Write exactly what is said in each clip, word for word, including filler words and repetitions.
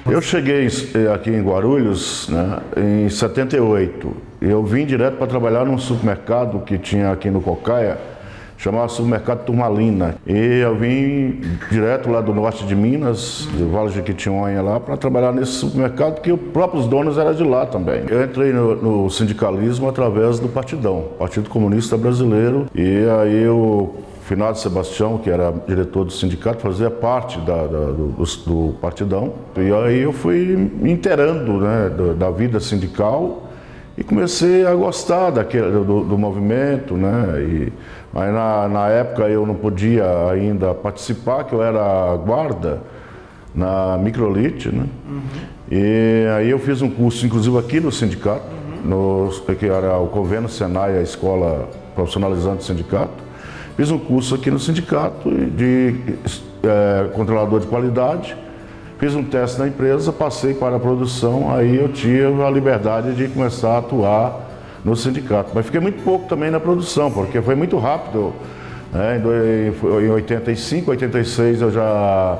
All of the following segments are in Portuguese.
Eu cheguei aqui em Guarulhos, né, em setenta e oito. Eu vim direto para trabalhar num supermercado que tinha aqui no Cocaia, chamava Supermercado Turmalina. E eu vim direto lá do norte de Minas, do Vale de Jequitinhonha lá, para trabalhar nesse supermercado, porque os próprios donos eram de lá também. Eu entrei no, no sindicalismo através do Partidão, Partido Comunista Brasileiro, e aí o Finado Sebastião, que era diretor do sindicato, fazia parte da, da, do, do Partidão. E aí eu fui me inteirando, né, da vida sindical e comecei a gostar daquele, do, do movimento, né? E aí na, na época eu não podia ainda participar, que eu era guarda na Microlite, né? Uhum. E aí eu fiz um curso, inclusive aqui no sindicato, uhum. no, que era o Convênio Senai, a Escola Profissionalizante do Sindicato. Fiz um curso aqui no sindicato de é, controlador de qualidade, fiz um teste na empresa, passei para a produção, aí eu tive a liberdade de começar a atuar no sindicato. Mas fiquei muito pouco também na produção, porque foi muito rápido. Né? Em oitenta e cinco, oitenta e seis eu já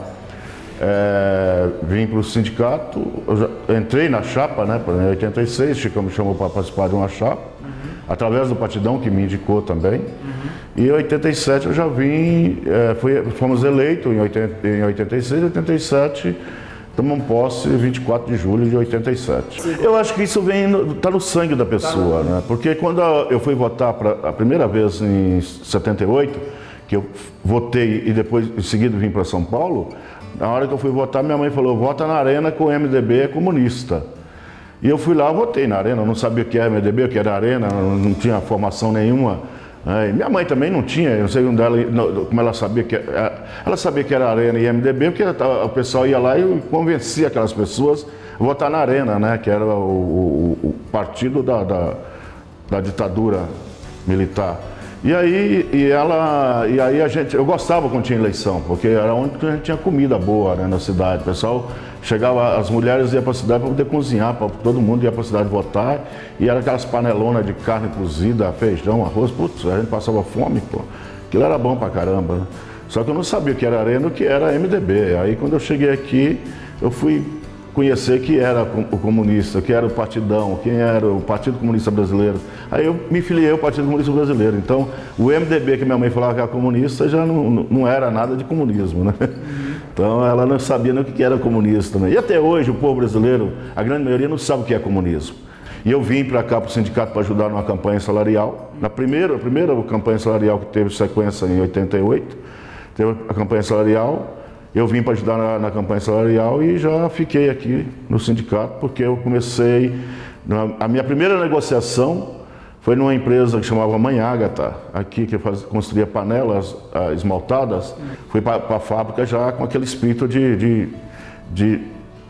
é, vim para o sindicato, eu já entrei na chapa, né? Em oitenta e seis, o Chico me chamou para participar de uma chapa, uhum. através do Partidão, que me indicou também. Uhum. E em oitenta e sete eu já vim, é, fui, fomos eleitos em, oitenta, em oitenta e seis, oitenta e sete, tomamos posse vinte e quatro de julho de oitenta e sete. Eu acho que isso vem, está no sangue da pessoa, né? Porque quando eu fui votar pra, a primeira vez em setenta e oito, que eu votei e depois em seguida vim para São Paulo, na hora que eu fui votar, minha mãe falou, vota na Arena que o M D B é comunista. E eu fui lá, votei na Arena, eu não sabia o que era M D B, o que era Arena, não tinha formação nenhuma. É, minha mãe também não tinha, eu não sei dela, como ela sabia que ela sabia que era Arena e M D B, porque o pessoal ia lá e convencia aquelas pessoas a votar na Arena, né, que era o, o, o partido da, da, da ditadura militar. E aí, e ela, e aí a gente, eu gostava quando tinha eleição, porque era onde a gente tinha comida boa, né, na cidade. O pessoal chegava, as mulheres iam para a cidade para poder cozinhar, para todo mundo ia para a cidade votar, e era aquelas panelonas de carne cozida, feijão, arroz, putz, a gente passava fome, pô. Aquilo era bom pra caramba, né? Só que eu não sabia o que era Arena e o que era M D B. Aí quando eu cheguei aqui, eu fui conhecer que era o comunista, que era o Partidão, quem era o Partido Comunista Brasileiro. Aí eu me filiei ao Partido Comunista Brasileiro. Então, o M D B, que minha mãe falava que era comunista, já não, não era nada de comunismo, né? Então, ela não sabia nem o que era comunismo também. E até hoje, o povo brasileiro, a grande maioria, não sabe o que é comunismo. E eu vim para cá, para o sindicato, para ajudar numa campanha salarial. Na primeira, a primeira campanha salarial que teve sequência em oitenta e oito, teve a campanha salarial. Eu vim para ajudar na, na campanha salarial e já fiquei aqui no sindicato, porque eu comecei... Na, a minha primeira negociação foi numa empresa que chamava Mãe Ágata, aqui, que faz, construía panelas ah, esmaltadas. Fui para a fábrica já com aquele espírito de, de, de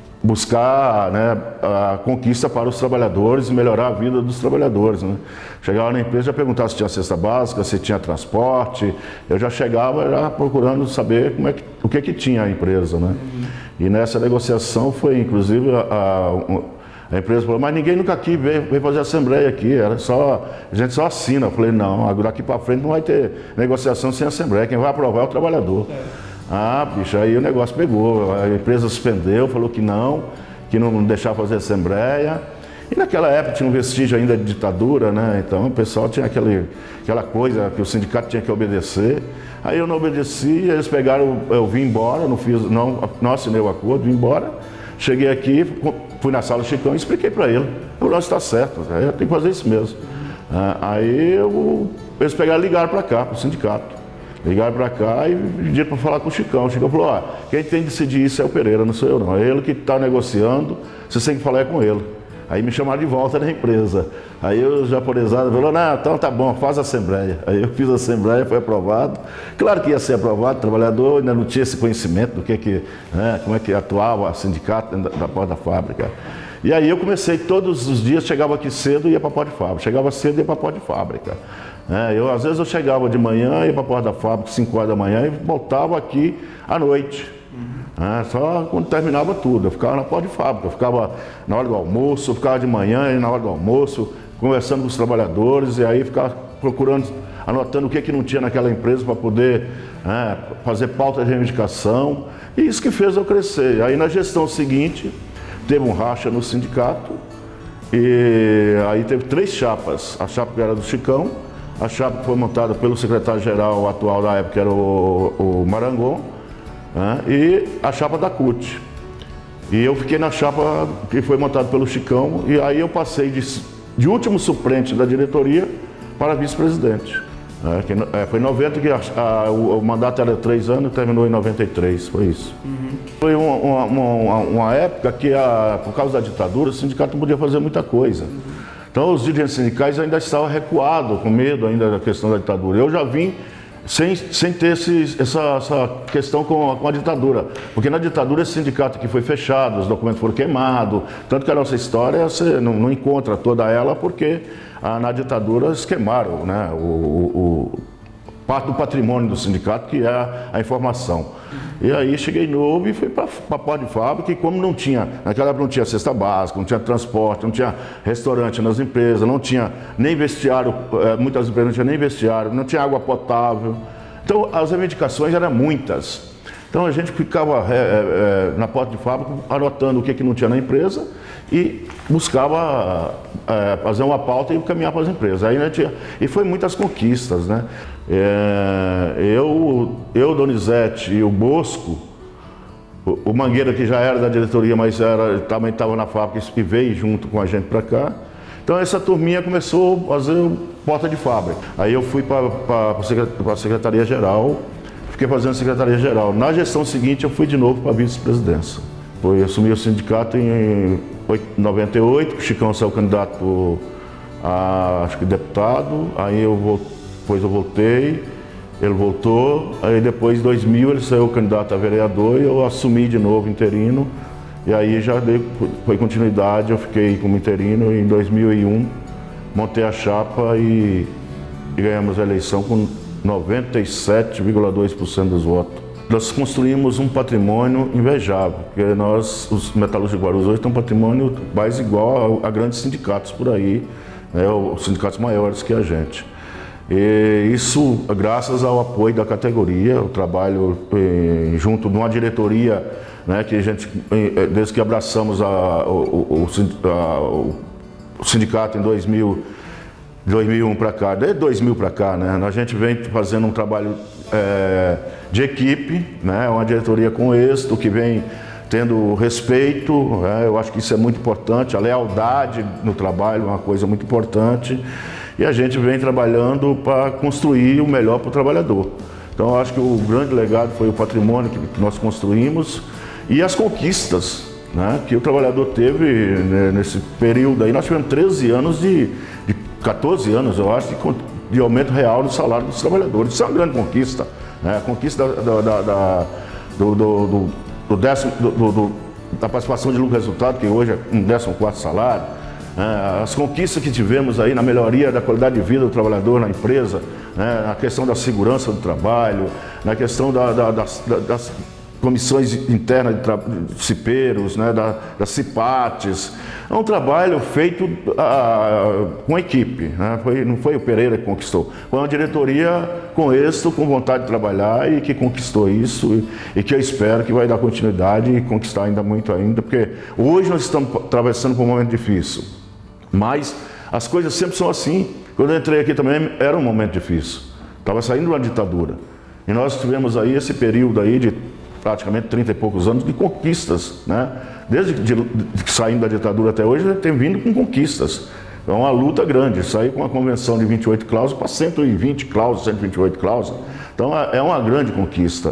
buscar, né, a conquista para os trabalhadores e melhorar a vida dos trabalhadores, né? Chegava na empresa, já perguntava se tinha cesta básica, se tinha transporte. Eu já chegava já procurando saber como é que, o que, que tinha a empresa, né? E nessa negociação foi, inclusive, a, a, a empresa falou, mas ninguém nunca aqui veio, veio fazer assembleia aqui, era só, a gente só assina. Eu falei, não, agora daqui para frente não vai ter negociação sem assembleia, quem vai aprovar é o trabalhador. É. Ah, bicho, aí o negócio pegou, a empresa suspendeu, falou que não, que não deixava fazer assembleia. E naquela época tinha um vestígio ainda de ditadura, né? Então o pessoal tinha aquele, aquela coisa que o sindicato tinha que obedecer. Aí eu não obedeci, eles pegaram, eu vim embora, não, fiz, não, não assinei o acordo, vim embora. Cheguei aqui, fui na sala do Chicão e expliquei para ele. O lance está certo, eu tenho que fazer isso mesmo. Aí eu, eles pegaram e ligaram para cá, para o sindicato. Ligaram para cá e pediram para falar com o Chicão. O Chicão falou, ó, quem tem que decidir isso é o Pereira, não sou eu não. É ele que está negociando, você tem que falar com ele. Aí me chamaram de volta na empresa. Aí o japonesado falou, não, então tá bom, faz a assembleia. Aí eu fiz a assembleia, foi aprovado. Claro que ia ser aprovado, o trabalhador ainda não tinha esse conhecimento do que que, né, como é que atuava o sindicato dentro da, da porta da fábrica. E aí eu comecei todos os dias, chegava aqui cedo e ia para a porta de fábrica. Chegava cedo e ia para a porta de fábrica. É, eu, às vezes eu chegava de manhã, ia para a porta da fábrica, cinco horas da manhã, e voltava aqui à noite. Uhum. É, só quando terminava tudo. Eu ficava na porta de fábrica, eu ficava na hora do almoço, eu ficava de manhã e na hora do almoço, conversando com os trabalhadores, e aí ficava procurando, anotando o que, que não tinha naquela empresa para poder é, fazer pauta de reivindicação. E isso que fez eu crescer. Aí na gestão seguinte, teve um racha no sindicato, e aí teve três chapas. A chapa que era do Chicão, a chapa que foi montada pelo secretário-geral atual da época, que era o, o Marangon, né, e a chapa da C U T. E eu fiquei na chapa que foi montada pelo Chicão, e aí eu passei de, de último suplente da diretoria para vice-presidente. É, que, é, foi em noventa que a, a, o, o mandato era três anos e terminou em noventa e três, foi isso. Uhum. Foi uma, uma, uma, uma época que, a, por causa da ditadura, o sindicato não podia fazer muita coisa. Uhum. Então os dirigentes sindicais ainda estavam recuados, com medo ainda da questão da ditadura. Eu já vim sem, sem ter esse, essa, essa questão com a, com a ditadura, porque na ditadura esse sindicato aqui foi fechado, os documentos foram queimados, tanto que a nossa história você não, não encontra toda ela, porque ah, na ditadura eles queimaram, né, o, o, parte do patrimônio do sindicato, que é a, a informação. E aí cheguei novo e fui para a porta de fábrica, e como não tinha, naquela época não tinha cesta básica, não tinha transporte, não tinha restaurante nas empresas, não tinha nem vestiário, muitas empresas não tinham nem vestiário, não tinha água potável. Então as reivindicações eram muitas. Então a gente ficava é, é, na porta de fábrica anotando o que, que não tinha na empresa e buscava é, fazer uma pauta e caminhar para as empresas. Aí, né, tinha, e foi muitas conquistas, né? É, eu, eu, Donizete e o Bosco, o, o Mangueira, que já era da diretoria, mas era, também estava na fábrica e veio junto com a gente para cá. Então essa turminha começou a fazer porta de fábrica. Aí eu fui para a Secretaria-Geral, fiquei fazendo Secretaria-Geral. Na gestão seguinte eu fui de novo para a vice-presidência. Eu assumi o sindicato em noventa e oito, o Chicão saiu candidato a, acho que deputado, aí eu voltei. Depois eu voltei, ele voltou, aí depois em dois mil ele saiu candidato a vereador e eu assumi de novo interino, e aí já dei, foi continuidade, eu fiquei como interino e em dois mil e um montei a chapa e, e ganhamos a eleição com noventa e sete vírgula dois por cento dos votos. Nós construímos um patrimônio invejável, porque nós, os metalúrgicos de Guarulhos hoje, têm um patrimônio mais igual a, a grandes sindicatos por aí, né, os sindicatos maiores que a gente. E isso graças ao apoio da categoria, o trabalho eh, junto de uma diretoria, né, que a gente, eh, desde que abraçamos a, o, o, a, o sindicato em dois mil, dois mil e um para cá, desde dois mil para cá, né, a gente vem fazendo um trabalho eh, de equipe, né, uma diretoria com êxito, que vem tendo respeito, né, eu acho que isso é muito importante, a lealdade no trabalho é uma coisa muito importante. E a gente vem trabalhando para construir o melhor para o trabalhador. Então, eu acho que o grande legado foi o patrimônio que nós construímos e as conquistas, né, que o trabalhador teve, né, nesse período aí. Nós tivemos treze anos, de, de quatorze anos, eu acho, de, de aumento real do salário dos trabalhadores. Isso é uma grande conquista, né? A conquista da, da, da, do, do, do, do décimo, do, do, da participação de lucro e resultado, que hoje é um décimo quarto salário. As conquistas que tivemos aí na melhoria da qualidade de vida do trabalhador na empresa, né, na questão da segurança do trabalho, na questão da, da, das, das comissões internas de, de cipeiros, né, da, das cipates. É um trabalho feito ah, com equipe, né? Foi, não foi o Pereira que conquistou, foi uma diretoria com êxito, com vontade de trabalhar e que conquistou isso e, e que eu espero que vai dar continuidade e conquistar ainda muito ainda, porque hoje nós estamos atravessando por um momento difícil. Mas as coisas sempre são assim. Quando eu entrei aqui também era um momento difícil. Estava saindo de uma ditadura. E nós tivemos aí esse período aí de praticamente trinta e poucos anos de conquistas, né? Desde que de, de, saindo da ditadura até hoje, tem vindo com conquistas. É uma luta grande. Sair com uma convenção de vinte e oito cláusulas para cento e vinte cláusulas, cento e vinte e oito cláusulas. Então é uma grande conquista.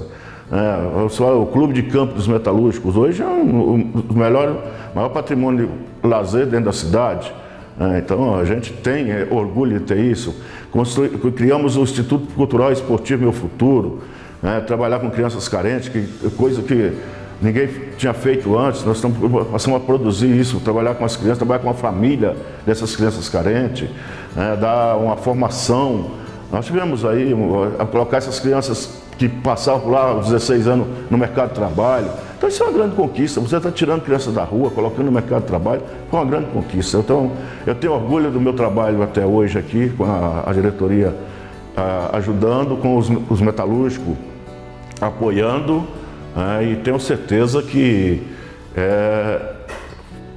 É, só o Clube de Campo dos Metalúrgicos hoje é um, o melhor, maior patrimônio de lazer dentro da cidade. É, então a gente tem é, orgulho de ter isso. Constru... Criamos o Instituto Cultural e Esportivo Meu Futuro, né, trabalhar com crianças carentes, que, coisa que ninguém tinha feito antes. Nós estamos passando a produzir isso, trabalhar com as crianças, trabalhar com a família dessas crianças carentes, né, dar uma formação. Nós tivemos aí a colocar essas crianças que passavam por lá aos dezesseis anos no mercado de trabalho. Então isso é uma grande conquista. Você está tirando crianças da rua, colocando no mercado de trabalho, foi uma grande conquista. Então eu tenho orgulho do meu trabalho até hoje aqui, com a, a diretoria a, ajudando, com os, os metalúrgicos apoiando, é, e tenho certeza que é,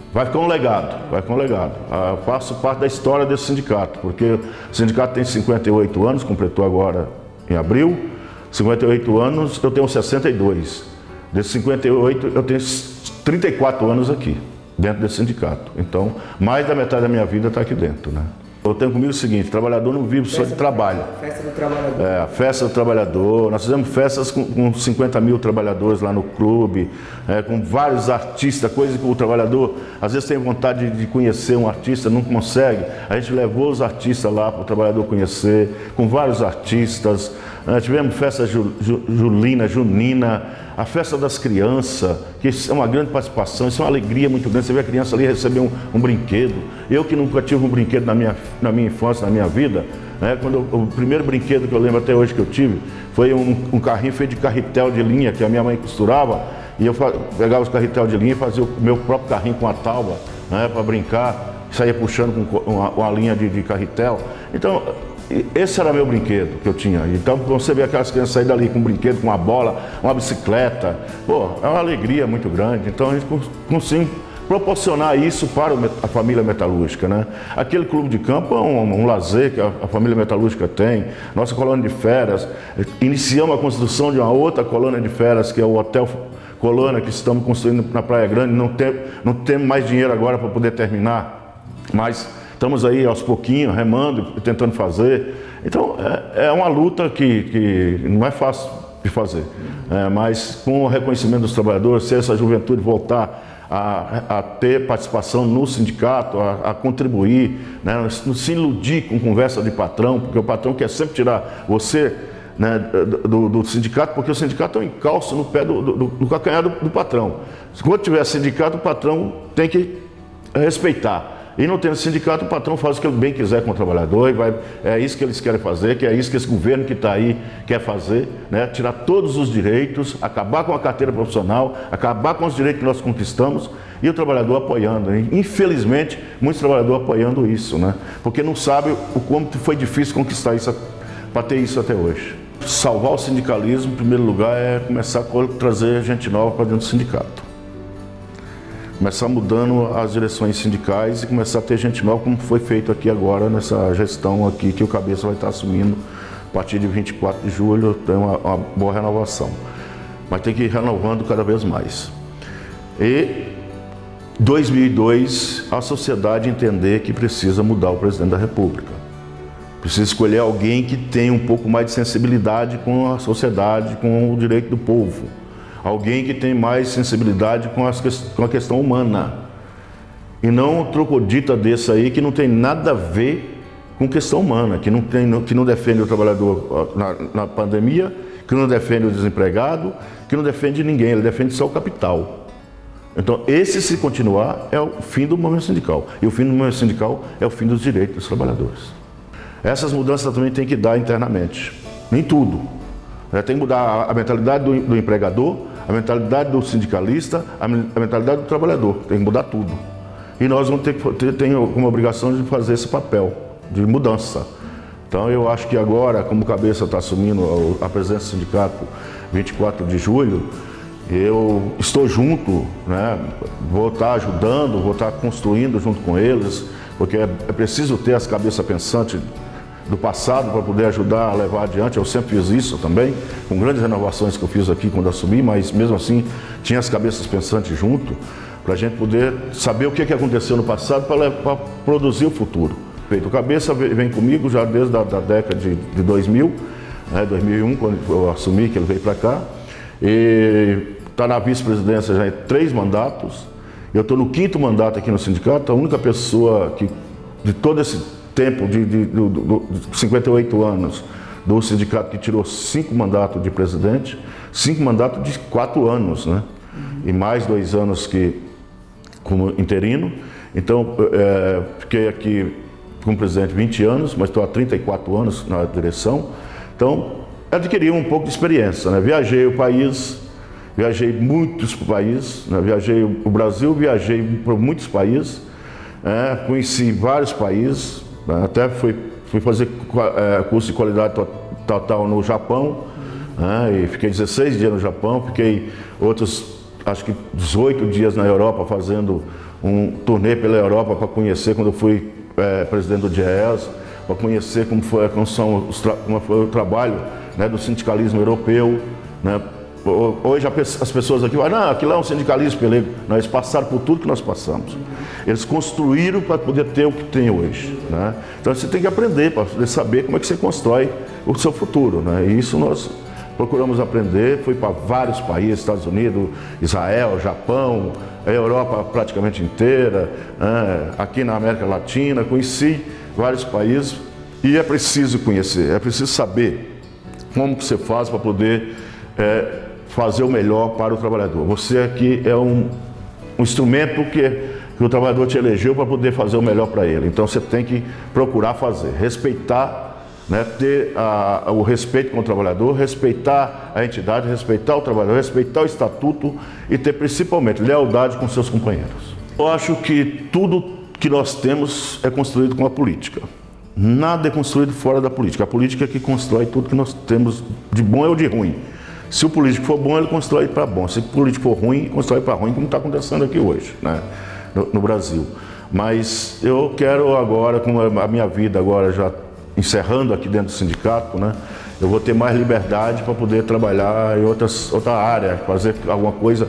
vai ficar um legado, vai ficar um legado. Eu faço parte da história desse sindicato, porque o sindicato tem cinquenta e oito anos, completou agora em abril, cinquenta e oito anos, eu tenho sessenta e dois. Desses cinquenta e oito, eu tenho trinta e quatro anos aqui, dentro desse sindicato. Então, mais da metade da minha vida está aqui dentro, né? Eu tenho comigo o seguinte, trabalhador não vive só de trabalho. Festa do trabalhador. É, a festa do trabalhador. Nós fizemos festas com, com cinquenta mil trabalhadores lá no clube, é, com vários artistas, coisa que o trabalhador às vezes tem vontade de conhecer um artista, não consegue. A gente levou os artistas lá para o trabalhador conhecer, com vários artistas. É, tivemos festa ju, ju, julina, junina, a festa das crianças, que é uma grande participação, isso é uma alegria muito grande. Você vê a criança ali receber um, um brinquedo. Eu que nunca tive um brinquedo na minha, na minha infância, na minha vida, né, quando eu, o primeiro brinquedo que eu lembro até hoje que eu tive foi um, um carrinho feito de carretel de linha que a minha mãe costurava, e eu pegava os carretel de linha e fazia o meu próprio carrinho com a tábua, né, para brincar, saía puxando com uma, uma linha de, de carretel. Então, esse era meu brinquedo que eu tinha. Então, você vê aquelas crianças saírem dali com um brinquedo, com uma bola, uma bicicleta, pô, é uma alegria muito grande. Então, a gente consegue proporcionar isso para a família metalúrgica, né? Aquele clube de campo é um, um lazer que a, a família metalúrgica tem. Nossa colônia de férias, iniciamos a construção de uma outra colônia de férias, que é o Hotel Colônia, que estamos construindo na Praia Grande. Não tem, não temos mais dinheiro agora para poder terminar, mas estamos aí aos pouquinhos, remando, tentando fazer. Então, é, é uma luta que, que não é fácil de fazer. É, mas com o reconhecimento dos trabalhadores, se essa juventude voltar a, a ter participação no sindicato, a, a contribuir, né, não se iludir com conversa de patrão, porque o patrão quer sempre tirar você, né, do, do sindicato, porque o sindicato é um encalço no pé do, do, do calcanhar do, do patrão. Quando tiver sindicato, o patrão tem que respeitar. E não tendo sindicato, o patrão faz o que ele bem quiser com o trabalhador, e vai, é isso que eles querem fazer, que é isso que esse governo que está aí quer fazer, né? Tirar todos os direitos, acabar com a carteira profissional, acabar com os direitos que nós conquistamos, e o trabalhador apoiando. E, infelizmente, muitos trabalhadores apoiando isso, né? Porque não sabem o quanto foi difícil conquistar isso, para ter isso até hoje. Salvar o sindicalismo, em primeiro lugar, é começar a trazer gente nova para dentro do sindicato. Começar mudando as direções sindicais e começar a ter gente nova, como foi feito aqui agora nessa gestão aqui que o Cabeça vai estar assumindo a partir de vinte e quatro de julho, tem uma, uma boa renovação. Mas tem que ir renovando cada vez mais. E dois mil e dois, a sociedade entender que precisa mudar o presidente da República. Precisa escolher alguém que tenha um pouco mais de sensibilidade com a sociedade, com o direito do povo. Alguém que tem mais sensibilidade com, as, com a questão humana. E não um trocodita desse aí que não tem nada a ver com questão humana, que não, tem, que não defende o trabalhador na, na pandemia, que não defende o desempregado, que não defende ninguém, ele defende só o capital. Então, esse, se continuar, é o fim do movimento sindical. E o fim do movimento sindical é o fim dos direitos dos trabalhadores. Essas mudanças também tem que dar internamente, em tudo. Tem que mudar a mentalidade do, do empregador, a mentalidade do sindicalista, a mentalidade do trabalhador. Tem que mudar tudo. E nós vamos ter que ter, ter como obrigação de fazer esse papel de mudança. Então eu acho que agora, como o Cabeça está assumindo a presidência do sindicato vinte e quatro de julho, eu estou junto, né? Vou estar ajudando, vou estar construindo junto com eles, porque é, é preciso ter as cabeças pensantes do passado para poder ajudar a levar adiante. Eu sempre fiz isso também, com grandes renovações que eu fiz aqui quando assumi, mas mesmo assim tinha as cabeças pensantes junto, para a gente poder saber o que aconteceu no passado para produzir o futuro. O Cabeça vem comigo já desde a da década de, de dois mil, né, dois mil e um, quando eu assumi, que ele veio para cá, e está na vice-presidência já em três mandatos. Eu estou no quinto mandato aqui no sindicato, a única pessoa que, de todo esse tempo de, de, de, de cinquenta e oito anos do sindicato, que tirou cinco mandatos de presidente, cinco mandatos de quatro anos, né? E mais dois anos que como interino. Então, é, fiquei aqui como presidente vinte anos, mas estou há trinta e quatro anos na direção. Então, adquiri um pouco de experiência, né? Viajei o país, viajei muitos países, né? Viajei o Brasil, viajei para muitos países, é, conheci vários países. Até fui, fui fazer é, curso de qualidade total no Japão, né, e fiquei dezesseis dias no Japão, fiquei outros, acho que dezoito dias na Europa fazendo um turnê pela Europa para conhecer, quando eu fui é, presidente do D I E S, para conhecer como foi, como são os tra como foi o trabalho, né, do sindicalismo europeu, né? Hoje as pessoas aqui falam, não, aquilo é um sindicalismo pelego. Não, eles passaram por tudo que nós passamos. Eles construíram para poder ter o que tem hoje, né? Então você tem que aprender para poder saber como é que você constrói o seu futuro, né? E isso nós procuramos aprender. Fui para vários países, Estados Unidos, Israel, Japão, a Europa praticamente inteira, né? Aqui na América Latina, conheci vários países e é preciso conhecer, é preciso saber como que você faz para poder é, fazer o melhor para o trabalhador. Você aqui é um, um instrumento que, que o trabalhador te elegeu para poder fazer o melhor para ele. Então você tem que procurar fazer, respeitar, né, ter a, o respeito com o trabalhador, respeitar a entidade, respeitar o trabalhador, respeitar o estatuto e ter principalmente lealdade com seus companheiros. Eu acho que tudo que nós temos é construído com a política. Nada é construído fora da política. A política é que constrói tudo que nós temos de bom ou de ruim. Se o político for bom, ele constrói para bom. Se o político for ruim, constrói para ruim, como está acontecendo aqui hoje, né, no, no Brasil. Mas eu quero agora, com a minha vida agora já encerrando aqui dentro do sindicato, né, eu vou ter mais liberdade para poder trabalhar em outras, outra área, fazer alguma coisa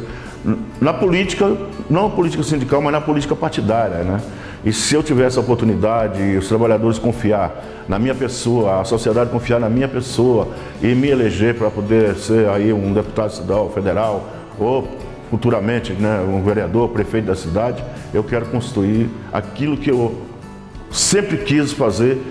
na política, não na política sindical, mas na política partidária, né? E se eu tiver essa oportunidade, os trabalhadores confiar na minha pessoa, a sociedade confiar na minha pessoa e me eleger para poder ser aí um deputado estadual, federal ou futuramente, né, um vereador, prefeito da cidade, eu quero construir aquilo que eu sempre quis fazer,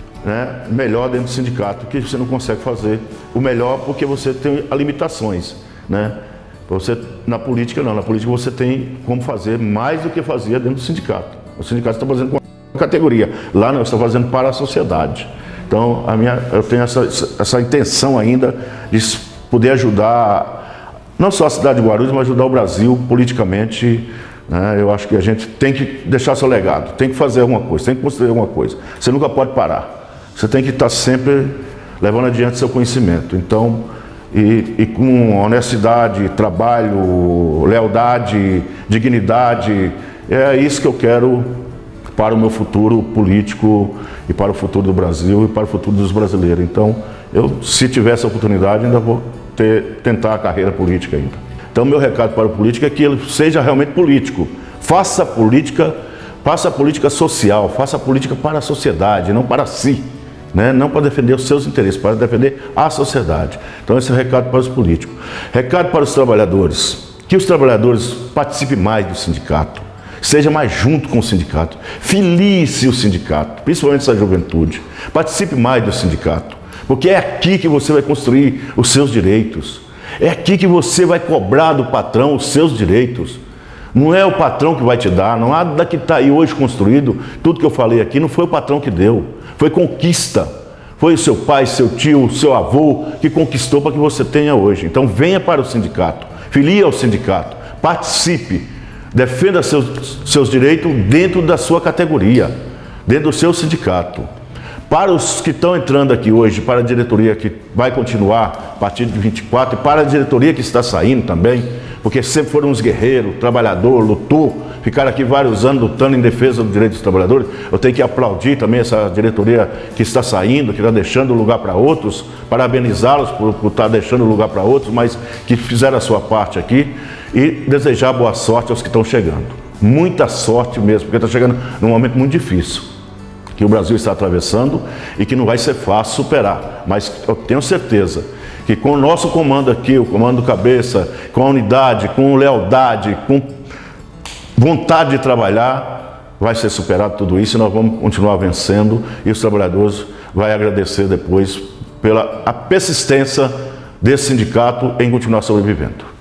né, melhor dentro do sindicato, que você não consegue fazer o melhor porque você tem limitações, né? Você, na política não, na política você tem como fazer mais do que fazia dentro do sindicato. O sindicato está fazendo com uma categoria, lá não, está fazendo para a sociedade. Então, a minha, eu tenho essa, essa intenção ainda de poder ajudar, não só a cidade de Guarulhos, mas ajudar o Brasil politicamente, né? Eu acho que a gente tem que deixar seu legado, tem que fazer alguma coisa, tem que construir alguma coisa. Você nunca pode parar, você tem que estar sempre levando adiante seu conhecimento. Então, E, e com honestidade, trabalho, lealdade, dignidade, é isso que eu quero para o meu futuro político e para o futuro do Brasil e para o futuro dos brasileiros. Então, eu, se tiver essa oportunidade, ainda vou ter, tentar a carreira política ainda. Então, meu recado para o político é que ele seja realmente político. Faça política, faça política social, faça política para a sociedade, não para si. Né? Não para defender os seus interesses, para defender a sociedade. Então esse é o recado para os políticos. Recado para os trabalhadores, que os trabalhadores participem mais do sindicato, seja mais junto com o sindicato, filie-se o sindicato, principalmente essa juventude, participe mais do sindicato, porque é aqui que você vai construir os seus direitos, é aqui que você vai cobrar do patrão os seus direitos. Não é o patrão que vai te dar, não há nada que está aí hoje construído, tudo que eu falei aqui não foi o patrão que deu, foi conquista, foi o seu pai, seu tio, seu avô que conquistou para que você tenha hoje. Então venha para o sindicato, filie ao sindicato, participe, defenda seus, seus direitos dentro da sua categoria, dentro do seu sindicato. Para os que estão entrando aqui hoje, para a diretoria que vai continuar a partir de vinte e quatro, e para a diretoria que está saindo também, porque sempre foram uns guerreiros, trabalhador, lutou, ficaram aqui vários anos lutando em defesa do direito dos trabalhadores. Eu tenho que aplaudir também essa diretoria que está saindo, que está deixando lugar para outros, parabenizá-los por, por estar deixando lugar para outros, mas que fizeram a sua parte aqui, e desejar boa sorte aos que estão chegando. Muita sorte mesmo, porque está chegando num momento muito difícil, que o Brasil está atravessando e que não vai ser fácil superar, mas eu tenho certeza que com o nosso comando aqui, o comando cabeça, com a unidade, com lealdade, com vontade de trabalhar, vai ser superado tudo isso e nós vamos continuar vencendo e os trabalhadores vão agradecer depois pela a persistência desse sindicato em continuar sobrevivendo.